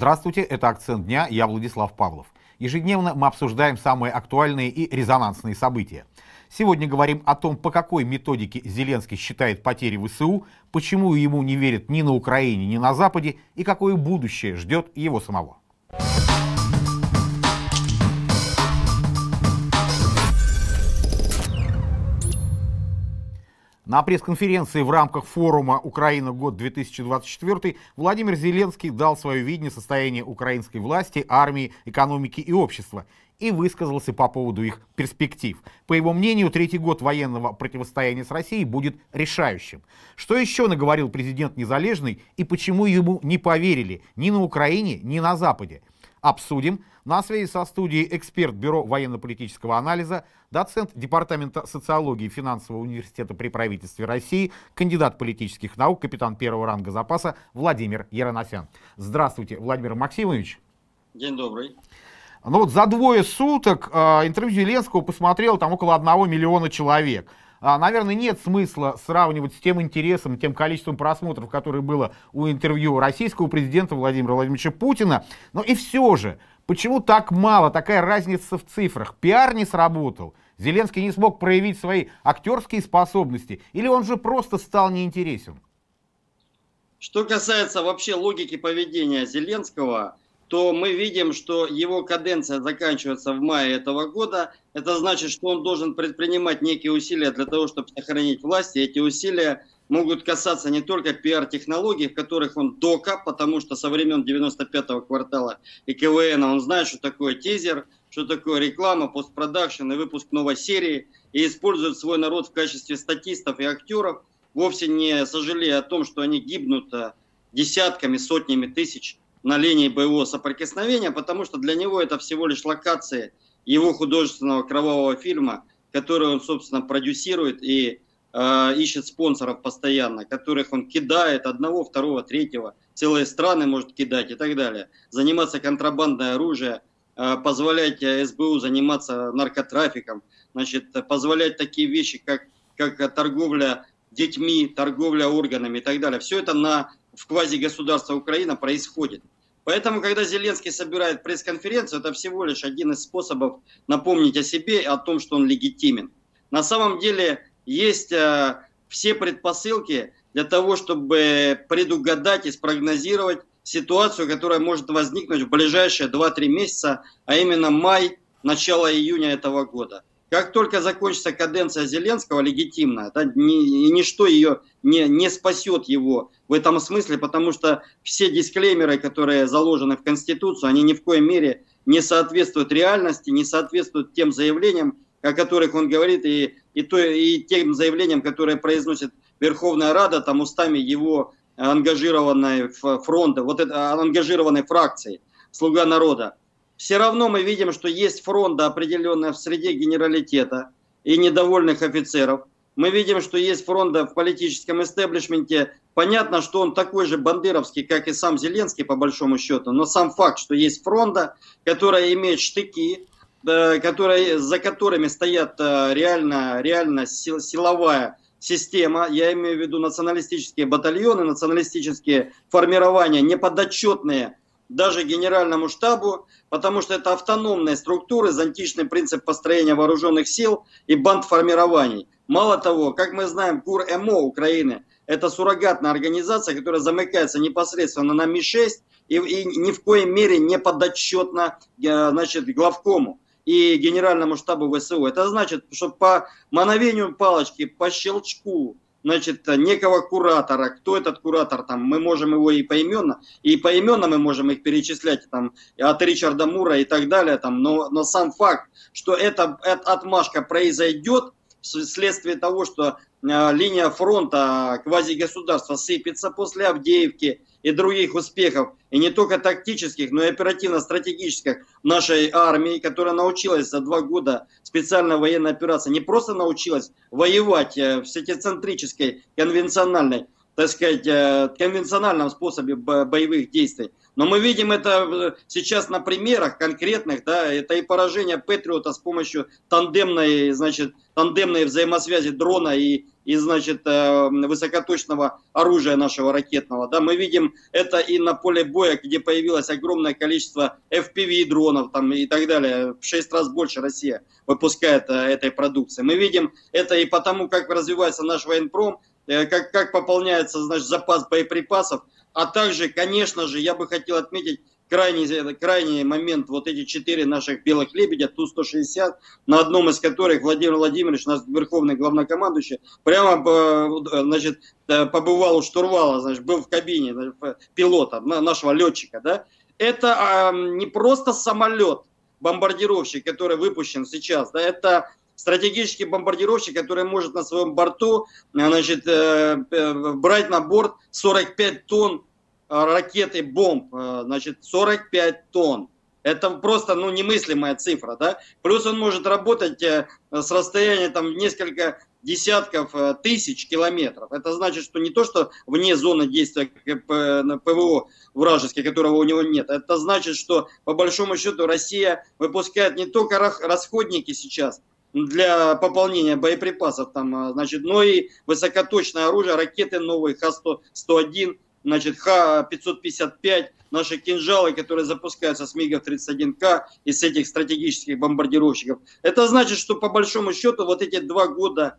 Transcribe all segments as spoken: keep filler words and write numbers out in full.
Здравствуйте, это «Акцент дня», я Владислав Павлов. Ежедневно мы обсуждаем самые актуальные и резонансные события. Сегодня говорим о том, по какой методике Зеленский считает потери ВСУ, почему ему не верят ни на Украине, ни на Западе и какое будущее ждет его самого. На пресс-конференции в рамках форума «Украина. Год-две тысячи двадцать четвёртый» Владимир Зеленский дал свое видение состояния украинской власти, армии, экономики и общества и высказался по поводу их перспектив. По его мнению, третий год военного противостояния с Россией будет решающим. Что еще наговорил президент Незалежный и почему ему не поверили ни на Украине, ни на Западе? Обсудим. На связи со студией эксперт Бюро военно-политического анализа, доцент Департамента социологии и финансового университета при правительстве России, кандидат политических наук, капитан первого ранга запаса Владимир Ераносян. Здравствуйте, Владимир Максимович. День добрый. Ну вот за двое суток э, интервью Зеленского посмотрел там около одного миллиона человек. А, наверное, нет смысла сравнивать с тем интересом, тем количеством просмотров, которое было у интервью российского президента Владимира Владимировича Путина. Но и все же, почему так мало, такая разница в цифрах? Пиар не сработал? Зеленский не смог проявить свои актерские способности? Или он же просто стал неинтересен? Что касается вообще логики поведения Зеленского, то мы видим, что его каденция заканчивается в мае этого года. Это значит, что он должен предпринимать некие усилия для того, чтобы сохранить власть. И эти усилия могут касаться не только пиар-технологий, в которых он дока, потому что со времен девяносто пятого квартала и КВН он знает, что такое тизер, что такое реклама, постпродакшн и выпуск новой серии, и использует свой народ в качестве статистов и актеров, вовсе не сожалея о том, что они гибнут десятками, сотнями тысяч на линии боевого соприкосновения, потому что для него это всего лишь локации его художественного кровавого фильма, который он, собственно, продюсирует и э, ищет спонсоров постоянно, которых он кидает одного, второго, третьего, целые страны может кидать и так далее. Заниматься контрабандой оружия, э, позволять СБУ заниматься наркотрафиком, значит, позволять такие вещи, как, как торговля детьми, торговля органами и так далее. Все это на в квазигосударство Украина происходит. Поэтому, когда Зеленский собирает пресс-конференцию, это всего лишь один из способов напомнить о себе, о том, что он легитимен. На самом деле есть э, все предпосылки для того, чтобы предугадать и спрогнозировать ситуацию, которая может возникнуть в ближайшие два-три месяца, а именно май, начало июня этого года. Как только закончится каденция Зеленского, легитимная, да, ни, и ничто ее не, не спасет его в этом смысле, потому что все дисклеймеры, которые заложены в Конституцию, они ни в коей мере не соответствуют реальности, не соответствуют тем заявлениям, о которых он говорит, и, и, то, и тем заявлениям, которые произносит Верховная Рада там, устами его ангажированной фронта, вот это, ангажированной фракции «Слуга народа». Все равно мы видим, что есть фронта определенная в среде генералитета и недовольных офицеров. Мы видим, что есть фронта в политическом истеблишменте. Понятно, что он такой же бандеровский, как и сам Зеленский, по большому счету. Но сам факт, что есть фронта, которая имеет штыки, которые, за которыми стоят реально, реально силовая система. Я имею в виду националистические батальоны, националистические формирования, неподотчетные даже генеральному штабу, потому что это автономные структуры, зонтичный принцип построения вооруженных сил и бандформирований. Мало того, как мы знаем, ГУР-МО Украины – это суррогатная организация, которая замыкается непосредственно на Ми шесть и, и ни в коей мере не подотчетна, значит, главкому и генеральному штабу ВСУ. Это значит, что по мановению палочки, по щелчку, значит, некого куратора, кто этот куратор, там, мы можем его и поименно, и поименно мы можем их перечислять, там, от Ричарда Мура и так далее, там, но, но сам факт, что эта, эта отмашка произойдет вследствие того, что э, линия фронта квазигосударства сыпется после Авдеевки и других успехов, и не только тактических, но и оперативно-стратегических нашей армии, которая научилась за два года специальной военной операции, не просто научилась воевать в сетицентрической, конвенциональной, так сказать, конвенциональном способе боевых действий. Но мы видим это сейчас на примерах конкретных, да, это и поражение Патриота с помощью тандемной, значит, тандемной взаимосвязи дрона и, и, значит, высокоточного оружия нашего ракетного. Да, мы видим это и на поле боя, где появилось огромное количество эф пи ви-дронов там, и так далее. В шесть раз больше Россия выпускает этой продукции. Мы видим это и потому, как развивается наш военпром, как, как пополняется, значит, запас боеприпасов, а также, конечно же, я бы хотел отметить крайний, крайний момент, вот эти четыре наших белых лебедя, Ту сто шестьдесят, на одном из которых Владимир Владимирович, наш верховный главнокомандующий, прямо, значит, побывал у штурвала, значит, был в кабине, значит, пилота, нашего летчика, да. Это а, не просто самолет, бомбардировщик, который выпущен сейчас, да, это стратегический бомбардировщик, который может на своем борту, значит, брать на борт сорок пять тонн ракет и бомб, значит, сорок пять тонн. Это просто, ну, немыслимая цифра, да. Плюс он может работать с расстояния там несколько десятков тысяч километров. Это значит, что не то, что вне зоны действия ПВО вражеской, которого у него нет. Это значит, что по большому счету Россия выпускает не только расходники сейчас для пополнения боеприпасов, там, значит, но и высокоточное оружие, ракеты новые Х сто один, значит, Х пятьсот пятьдесят пять, наши кинжалы, которые запускаются с МиГов тридцать один К и с этих стратегических бомбардировщиков. Это значит, что по большому счету вот эти два года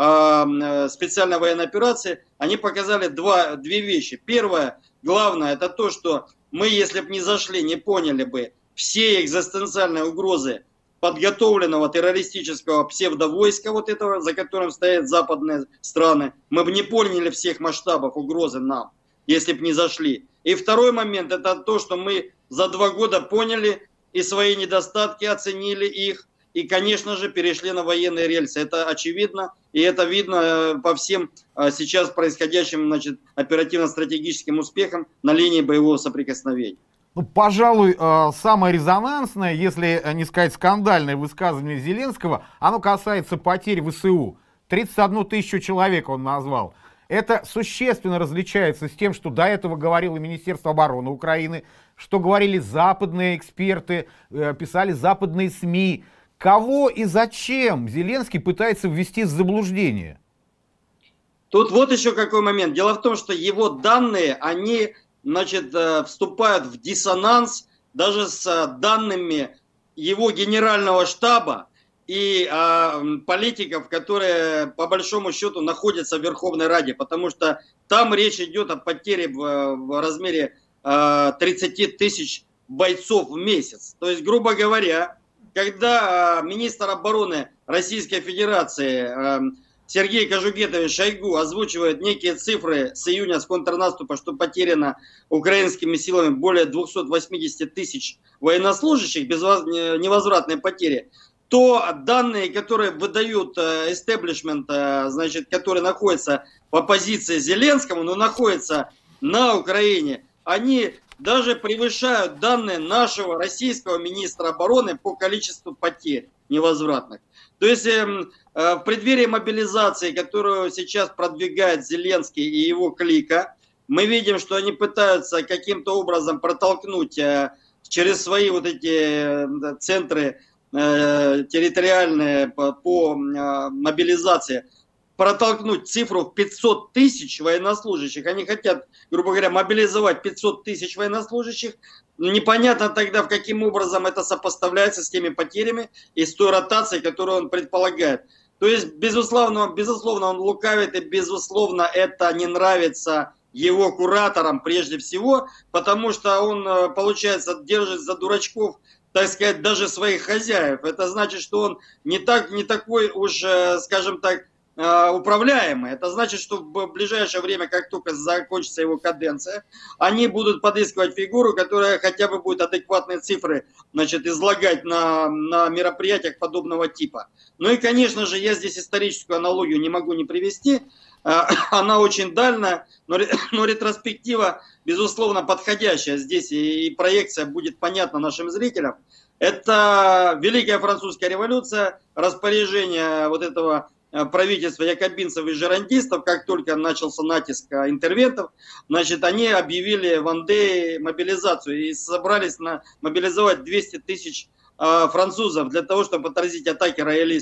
э, специальной военной операции, они показали два, две вещи. Первое, главное, это то, что мы, если бы не зашли, не поняли бы все экзистенциальные угрозы подготовленного террористического псевдовойска, вот этого, за которым стоят западные страны, мы бы не поняли всех масштабов угрозы нам, если бы не зашли. И второй момент, это то, что мы за два года поняли и свои недостатки, оценили их, и, конечно же, перешли на военные рельсы. Это очевидно, и это видно по всем сейчас происходящим, значит, оперативно-стратегическим успехам на линии боевого соприкосновения. Ну, пожалуй, самое резонансное, если не сказать скандальное высказывание Зеленского, оно касается потерь ВСУ. тридцать одну тысячу человек он назвал. Это существенно различается с тем, что до этого говорило Министерство обороны Украины, что говорили западные эксперты, писали западные СМИ. Кого и зачем Зеленский пытается ввести в заблуждение? Тут вот еще какой момент. Дело в том, что его данные, они, значит, вступают в диссонанс даже с данными его генерального штаба и а, политиков, которые по большому счету находятся в Верховной Раде, потому что там речь идет о потере в, в размере а, тридцати тысяч бойцов в месяц. То есть, грубо говоря, когда а, министр обороны Российской Федерации а, Сергей Кожугетович Шойгу озвучивает некие цифры с июня, с контрнаступа, что потеряно украинскими силами более двухсот восьмидесяти тысяч военнослужащих, без невозвратной потери, то данные, которые выдают эстеблишмент, значит, который находится в оппозиции Зеленскому, но находится на Украине, они даже превышают данные нашего российского министра обороны по количеству потерь невозвратных. То есть в преддверии мобилизации, которую сейчас продвигает Зеленский и его клика, мы видим, что они пытаются каким-то образом протолкнуть через свои вот эти центры территориальные по, по мобилизации, протолкнуть цифру в пятьсот тысяч военнослужащих. Они хотят, грубо говоря, мобилизовать пятьсот тысяч военнослужащих. Непонятно тогда, в каким образом это сопоставляется с теми потерями и с той ротацией, которую он предполагает. То есть, безусловно, безусловно, он лукавит, и, безусловно, это не нравится его кураторам прежде всего, потому что он, получается, держит за дурачков, так сказать, даже своих хозяев. Это значит, что он не, так, не такой уж, скажем так, управляемый. Это значит, что в ближайшее время, как только закончится его каденция, они будут подыскивать фигуру, которая хотя бы будет адекватные цифры, значит, излагать на, на мероприятиях подобного типа. Ну и, конечно же, я здесь историческую аналогию не могу не привести. Она очень дальняя, но, но ретроспектива, безусловно, подходящая здесь, и, и проекция будет понятна нашим зрителям. Это Великая Французская революция, распоряжение вот этого правительства якобинцев и жерандистов, как только начался натиск интервентов, значит, они объявили в Андее мобилизацию и собрались на мобилизовать двести тысяч французов для того, чтобы отразить атаки роялистов.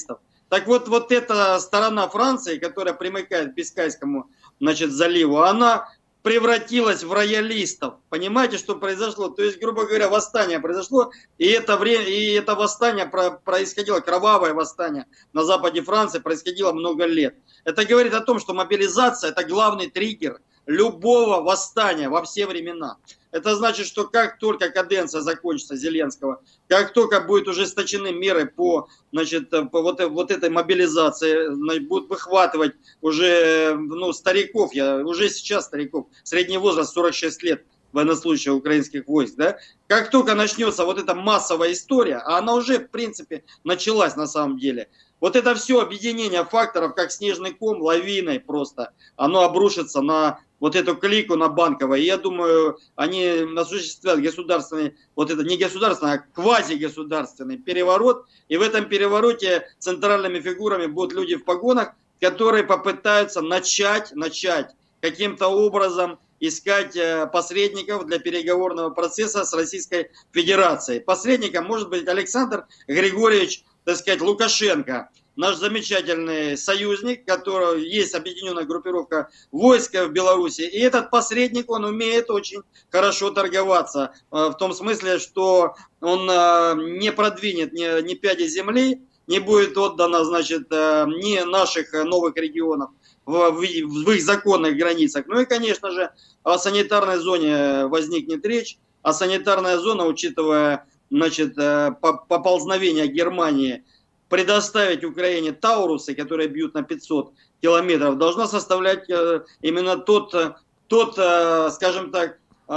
Так вот, вот эта сторона Франции, которая примыкает к Бискайскому, значит, заливу, она превратилась в роялистов. Понимаете, что произошло? То есть, грубо говоря, восстание произошло, и это, время, и это восстание про, происходило, кровавое восстание на западе Франции происходило много лет. Это говорит о том, что мобилизация – это главный триггер любого восстания во все времена. Это значит, что как только каденция закончится Зеленского, как только будут ужесточены меры по, значит, по вот, вот этой мобилизации, значит, будут выхватывать уже ну, стариков, я, уже сейчас стариков, средний возраст сорок шесть лет военнослужащих украинских войск, да, как только начнется вот эта массовая история, а она уже в принципе началась на самом деле, вот это все объединение факторов, как снежный ком, лавиной просто, оно обрушится на вот эту клику на Банковой. И я думаю, они осуществят государственный, вот это не государственный, а квазигосударственный переворот. И в этом перевороте центральными фигурами будут люди в погонах, которые попытаются начать, начать каким-то образом искать посредников для переговорного процесса с Российской Федерацией. Посредником может быть Александр Григорьевич, так сказать, Лукашенко, наш замечательный союзник, которого есть объединенная группировка войск в Беларуси. И этот посредник, он умеет очень хорошо торговаться. В том смысле, что он не продвинет ни, ни пяди земли, не будет отдано, значит, ни наших новых регионов в, в их законных границах. Ну и, конечно же, о санитарной зоне возникнет речь. А санитарная зона, учитывая, значит, поползновение Германии, предоставить Украине Таурусы, которые бьют на пятьсот километров, должна составлять именно тот, тот, скажем так,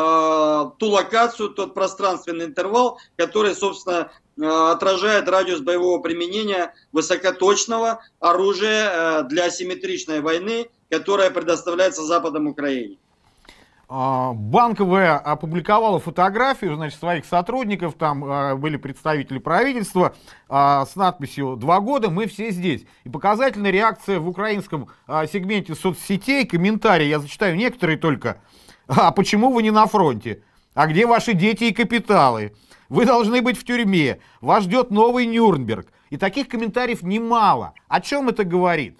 ту локацию, тот пространственный интервал, который, собственно, отражает радиус боевого применения высокоточного оружия для асимметричной войны, которая предоставляется Западом Украине. Банковая опубликовала фотографию, значит, своих сотрудников, там э, были представители правительства э, с надписью «Два года, мы все здесь». И показательная реакция в украинском э, сегменте соцсетей, комментарии, я зачитаю некоторые только. «А почему вы не на фронте? А где ваши дети и капиталы? Вы должны быть в тюрьме, вас ждет новый Нюрнберг». И таких комментариев немало. О чем это говорит?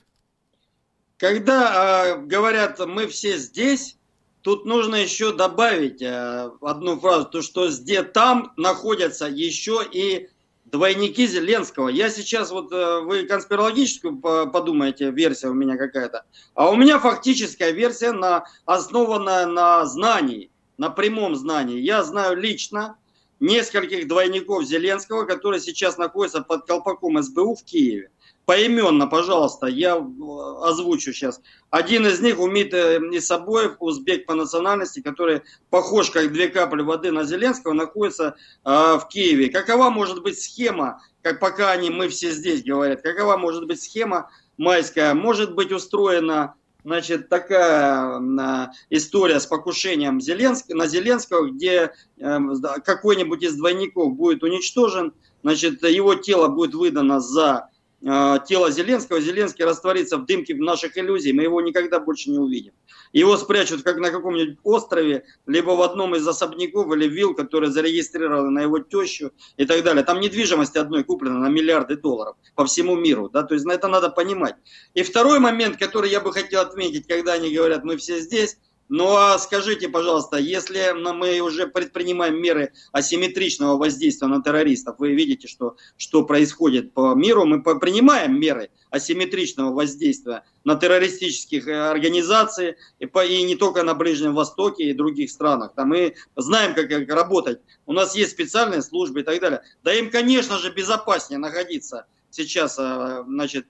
Когда э, говорят «мы все здесь», тут нужно еще добавить э, одну фразу, то что где там находятся еще и двойники Зеленского. Я сейчас, вот э, вы конспирологическую подумаете, версия у меня какая-то, а у меня фактическая версия, на, основанная на знании, на прямом знании. Я знаю лично нескольких двойников Зеленского, которые сейчас находятся под колпаком эс бэ у в Киеве. Поименно, пожалуйста, я озвучу сейчас. Один из них Умит Исабоев, узбек по национальности, который похож как две капли воды на Зеленского, находится э, в Киеве. Какова может быть схема, как пока они «мы все здесь» говорят, какова может быть схема майская? Может быть устроена, значит, такая э, история с покушением Зеленск... на Зеленского, где э, какой-нибудь из двойников будет уничтожен, значит, его тело будет выдано за тело Зеленского, Зеленский растворится в дымке наших иллюзий, мы его никогда больше не увидим. Его спрячут как на каком-нибудь острове, либо в одном из особняков или вилл, которые зарегистрированы на его тещу и так далее. Там недвижимость одной куплена на миллиарды долларов по всему миру, да, то есть на это надо понимать. И второй момент, который я бы хотел отметить, когда они говорят «мы все здесь», ну а скажите, пожалуйста, если мы уже предпринимаем меры асимметричного воздействия на террористов, вы видите, что, что происходит по миру, мы принимаем меры асимметричного воздействия на террористических организаций, и, по, и не только на Ближнем Востоке и других странах. Да, мы знаем, как, как работать, у нас есть специальные службы и так далее. Да им, конечно же, безопаснее находиться сейчас, значит,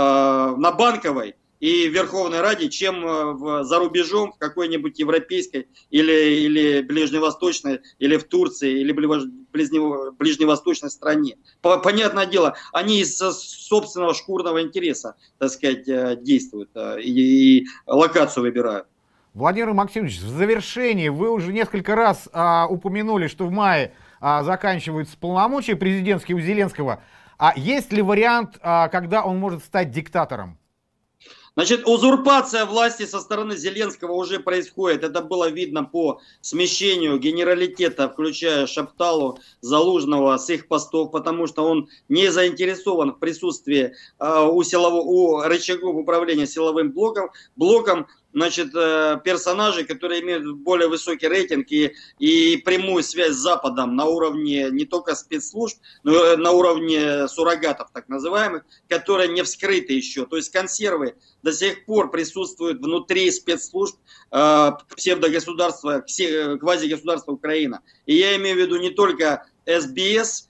на Банковой и в Верховной Раде, чем в, за рубежом в какой-нибудь европейской или, или ближневосточной, или в Турции, или ближнево, ближневосточной стране. Понятное дело, они из собственного шкурного интереса, так сказать, действуют и, и локацию выбирают. Владимир Максимович, в завершении вы уже несколько раз а, упомянули, что в мае а, заканчиваются полномочия президентские у Зеленского. А есть ли вариант, а, когда он может стать диктатором? Значит, узурпация власти со стороны Зеленского уже происходит. Это было видно по смещению генералитета, включая Шапталу, Залужного с их постов, потому что он не заинтересован в присутствии э, у, силового, у рычагов управления силовым блоком, блоком значит, э, персонажей, которые имеют более высокий рейтинг и, и прямую связь с Западом на уровне не только спецслужб, но и на уровне суррогатов, так называемых, которые не вскрыты еще. То есть консервы до сих пор присутствуют внутри спецслужб э, псевдогосударства, квазигосударства Украина. И я имею в виду не только эс би эс,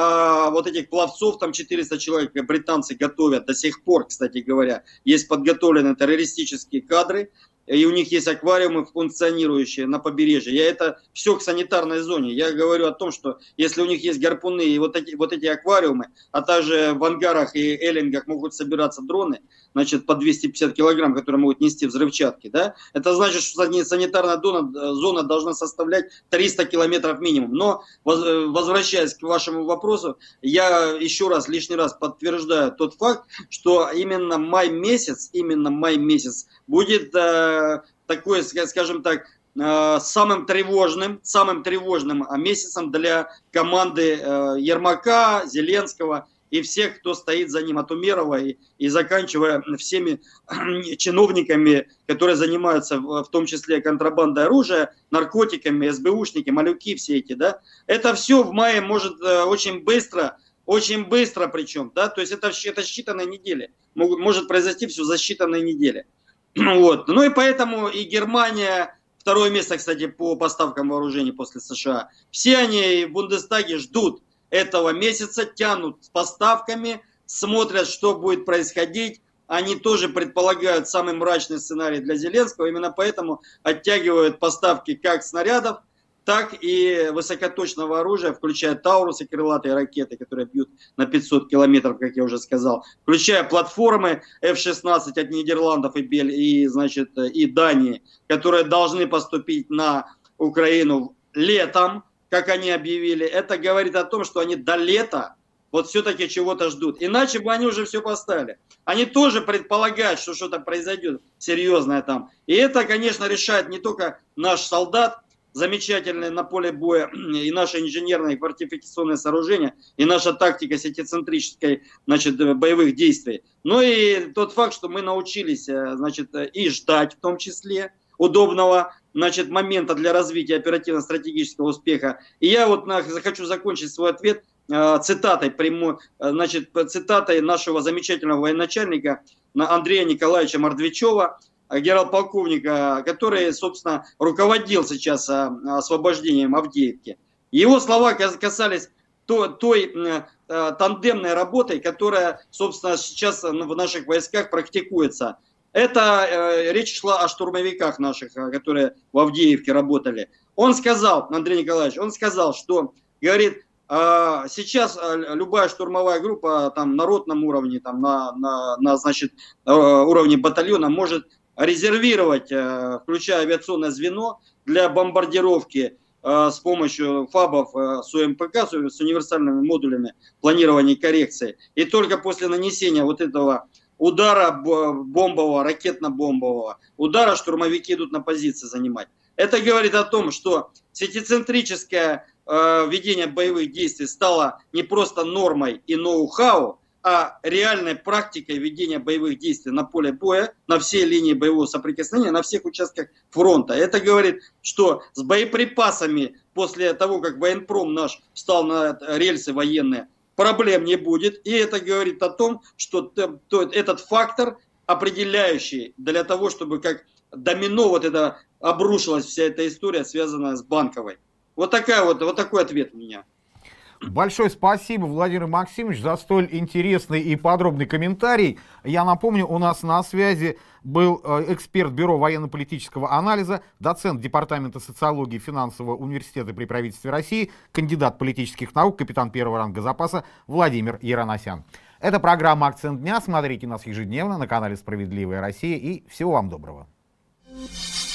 а вот этих пловцов, там четыреста человек, британцы готовят до сих пор, кстати говоря, есть подготовленные террористические кадры, и у них есть аквариумы функционирующие на побережье. Я это все к санитарной зоне. Я говорю о том, что если у них есть гарпуны и вот эти, вот эти аквариумы, а также в ангарах и эллингах могут собираться дроны, значит, по двести пятьдесят килограмм, которые могут нести взрывчатки, да, это значит, что санитарная зона, зона должна составлять триста километров минимум. Но, возвращаясь к вашему вопросу, я еще раз, лишний раз подтверждаю тот факт, что именно май месяц, именно май месяц будет э, такой, скажем так, э, самым тревожным, самым тревожным месяцем для команды э, Ермака, Зеленского и всех, кто стоит за ним, от Умерова и, и заканчивая всеми чиновниками, которые занимаются в, в том числе контрабандой оружия, наркотиками, эс бэ ушники, малюки все эти, да. Это все в мае может э, очень быстро, очень быстро причем, да, то есть это, это считанные недели, могут, может произойти все за считанные недели. Вот. Ну и поэтому и Германия, второе место, кстати, по поставкам вооружений после США, все они в Бундестаге ждут этого месяца, тянут с поставками, смотрят, что будет происходить. Они тоже предполагают самый мрачный сценарий для Зеленского, именно поэтому оттягивают поставки как снарядов, так и высокоточного оружия, включая Таурусы, крылатые ракеты, которые бьют на пятьсот километров, как я уже сказал, включая платформы эф шестнадцать от Нидерландов и, Бель... и, значит, и Дании, которые должны поступить на Украину летом, как они объявили. Это говорит о том, что они до лета вот все-таки чего-то ждут. Иначе бы они уже все поставили. Они тоже предполагают, что что-то произойдет серьезное там. И это, конечно, решает не только наш солдат, замечательные на поле боя, и наши инженерные фортификационные сооружения, и наша тактика сетицентрической, значит, боевых действий. Но и тот факт, что мы научились, значит, и ждать в том числе удобного, значит, момента для развития оперативно-стратегического успеха. И я вот хочу закончить свой ответ цитатой, прямой, значит, цитатой нашего замечательного военачальника Андрея Николаевича Мордвичева, генерал-полковника, который, собственно, руководил сейчас освобождением Авдеевки. Его слова касались той, той тандемной работы, которая, собственно, сейчас в наших войсках практикуется. Это э, речь шла о штурмовиках наших, которые в Авдеевке работали. Он сказал, Андрей Николаевич, он сказал, что, говорит, э, сейчас любая штурмовая группа там, на ротном уровне, там, на, на, на значит, э, уровне батальона может резервировать, включая авиационное звено, для бомбардировки с помощью ФАБов с у эм пэ ка, с универсальными модулями планирования и коррекции. И только после нанесения вот этого удара бомбового, ракетно-бомбового удара штурмовики идут на позиции занимать. Это говорит о том, что сетицентрическое ведение боевых действий стало не просто нормой и ноу-хау, а реальной практикой ведения боевых действий на поле боя, на всей линии боевого соприкосновения, на всех участках фронта. Это говорит, что с боеприпасами после того, как военпром наш встал на рельсы военные, проблем не будет. И это говорит о том, что этот фактор определяющий для того, чтобы как домино вот это обрушилась вся эта история, связанная с Банковой. Вот, такая вот, вот такой ответ у меня. Большое спасибо, Владимир Максимович, за столь интересный и подробный комментарий. Я напомню, у нас на связи был эксперт Бюро военно-политического анализа, доцент Департамента социологии Финансового университета при правительстве России, кандидат политических наук, капитан первого ранга запаса Владимир Ераносян. Это программа «Акцент дня». Смотрите нас ежедневно на канале «Справедливая Россия» и всего вам доброго.